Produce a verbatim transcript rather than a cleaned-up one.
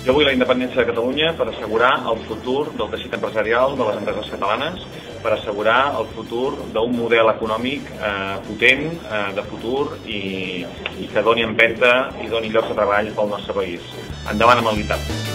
Jo vull la independència de Catalunya per assegurar el futur del teixit empresarial de les empreses catalanes, per assegurar el futur d'un model econòmic eh, potent, eh, de futur i, i que doni empenta i doni llocs de treball pel nostre país. Endavant amb el I T A P!